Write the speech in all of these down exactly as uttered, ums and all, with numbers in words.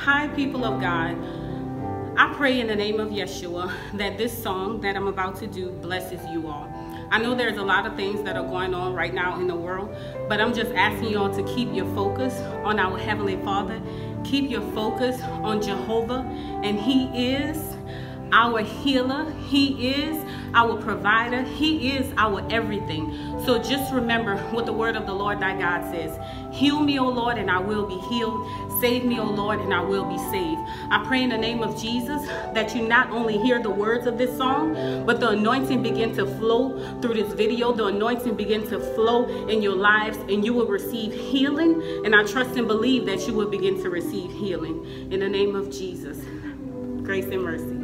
Hi, people of God. I pray in the name of Yeshua that this song that I'm about to do blesses you all. I know there's a lot of things that are going on right now in the world, but I'm just asking you all to keep your focus on our Heavenly Father. Keep your focus on Jehovah, and He is our healer. He is our provider. He is our everything. So just remember what the word of the Lord thy God says. Heal me, O Lord, and I will be healed. Save me, O Lord, and I will be saved. I pray in the name of Jesus that you not only hear the words of this song, but the anointing begin to flow through this video. The anointing begin to flow in your lives, and you will receive healing. And I trust and believe that you will begin to receive healing. In the name of Jesus. Grace and mercy.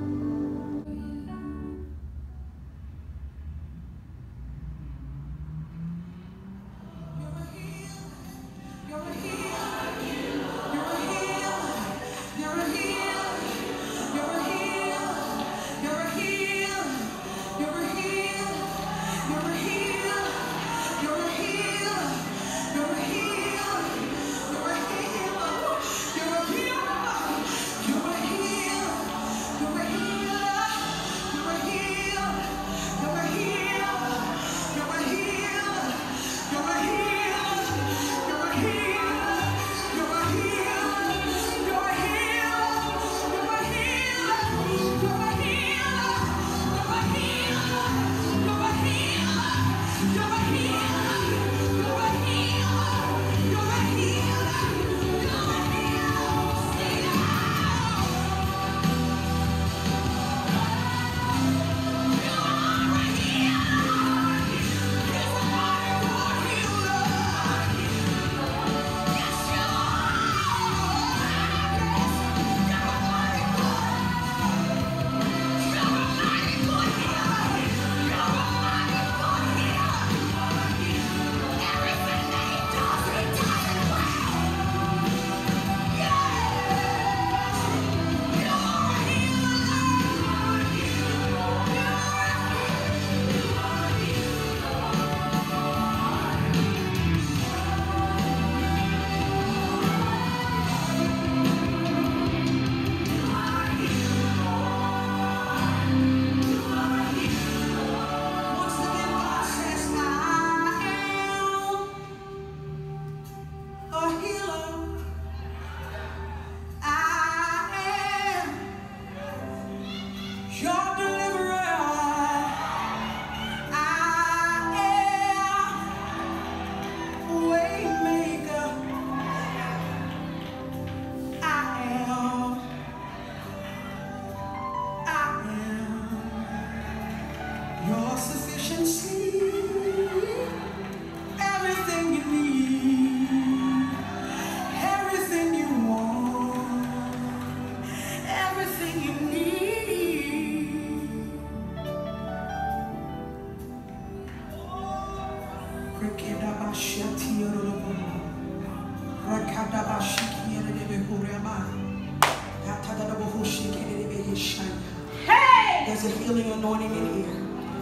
There's a healing anointing in here.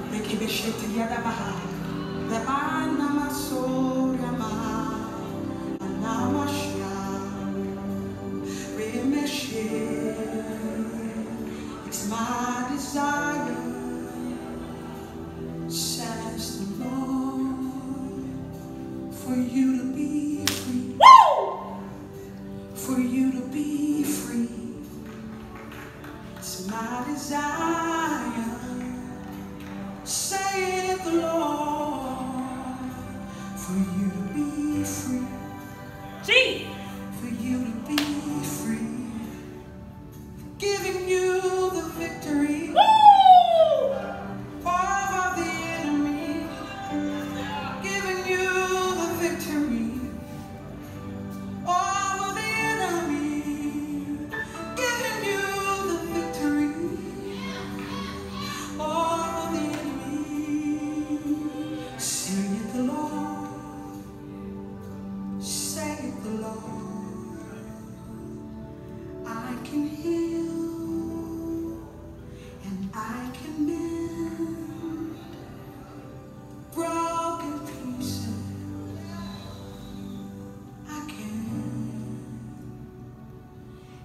It's my desire, says the Lord, for you to be free. Woo! For you to be free. It's my desire, saith the Lord, for you to be free. Gee. For you to be free. Giving you the victory. Woo! Over the enemy. Giving you the victory. Over the enemy. Giving you the victory. Over the enemy. Saith the Lord. Saith the Lord. I can heal and I can mend broken pieces. I can,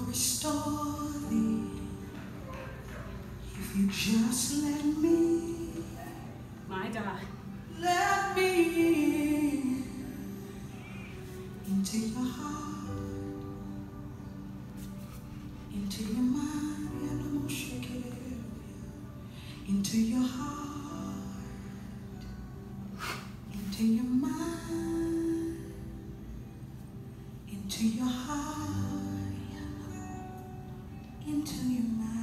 restore thee. If you just let me, My God. let me into your heart, into your mind, and I'm gonna shake it, into your heart, into your mind, into your heart, into your mind.